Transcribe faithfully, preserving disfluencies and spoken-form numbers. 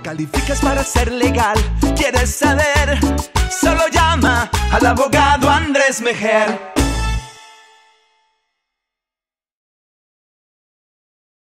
Calificas para ser legal. ¿Quieres saber? Solo llama al abogado Andrés Mejer.